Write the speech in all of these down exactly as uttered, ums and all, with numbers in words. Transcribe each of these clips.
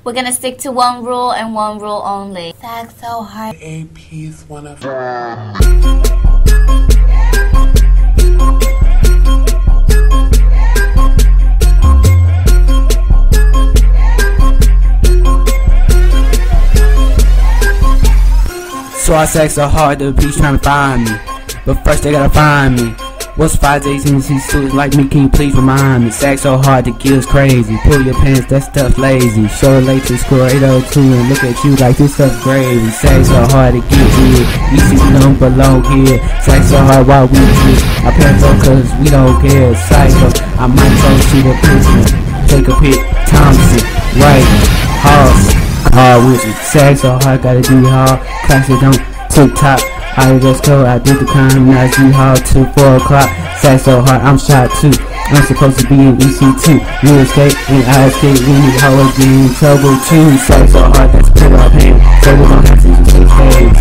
We're gonna stick to one rule and one rule only. Sag so hard. A piece, one of So I sag so hard, the police trying to find me. But first they gotta find me. What's five days in these students like me? Can you please remind me? Sag so hard, the kill's crazy. Pull your pants, that stuff lazy. Show late to school eight oh two and look at you like this stuff's gravy. Sag so hard to get here. You see we don't belong here. Sag so hard while we here. I pants on cause we don't care. Psycho, I might go see the prisoner. Take a pic, Thompson, right, Hoss. Hard with it, sag so hard, gotta do hard. Class it don't tick tock. I just go, I did the crime, now it's hard till four o'clock. Sag so hard, I'm shot too. I'm supposed to be in E C two. You escape and I escape. We need always be in trouble too. Sag so hard, that's pull up hand. So we don't have to use six days.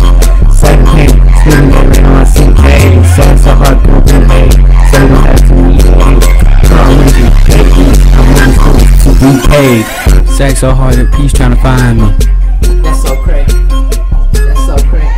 Sag pain, spinning that ring on C K. Sag so hard, go to A. So we don't have to meet A. I'm with you, baby. I'm in school to be paid. Sag so hard, the police trying to find me. That's so crazy. That's so crazy.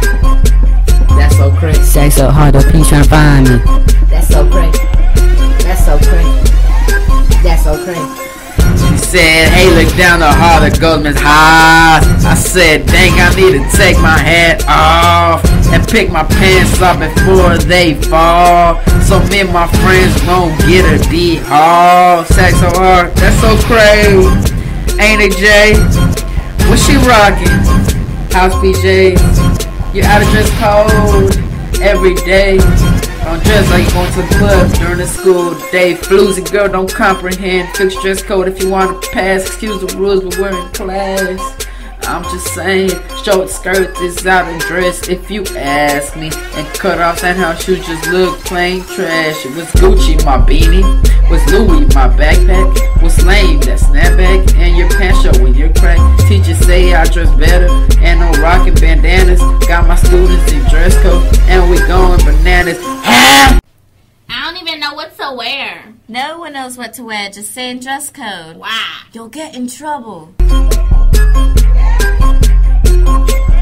That's so crazy. Sag so hard, the police trying to find me. That's so crazy. That's so crazy. That's so crazy. She said, hey, look down the hall, the Goldman's high. I said, dang, I need to take my hat off and pick my pants up before they fall. So me and my friends won't get a D. Oh, sag so hard, that's so crazy. Ain't it, Jay? What's she rocking? House P Js. You out of dress code every day. Don't dress like you going to the club during the school day. Floozy girl don't comprehend. Fix dress code if you want to pass. Excuse the rules, but we're in class. I'm just saying, short skirt is out of dress if you ask me. And cutoffs and house shoes just look plain trash. It was Gucci, my beanie. Was Louis, my backpack. Was lame, that snapback. And your pants show when you're cracked. Teachers say I dress better. And no rocking bandanas. Got my students in dress code. And we going bananas. I don't even know what to wear. No one knows what to wear. Just saying dress code. Wow. You'll get in trouble.